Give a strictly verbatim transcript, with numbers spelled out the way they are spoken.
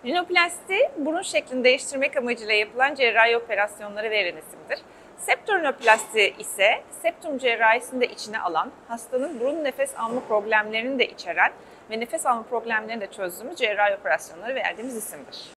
Rinoplasti, burun şeklini değiştirmek amacıyla yapılan cerrahi operasyonlara verilen isimdir. Septorinoplasti ise septum cerrahisini de içine alan, hastanın burun nefes alma problemlerini de içeren ve nefes alma problemlerini de çözdüğümüz cerrahi operasyonlara verdiğimiz isimdir.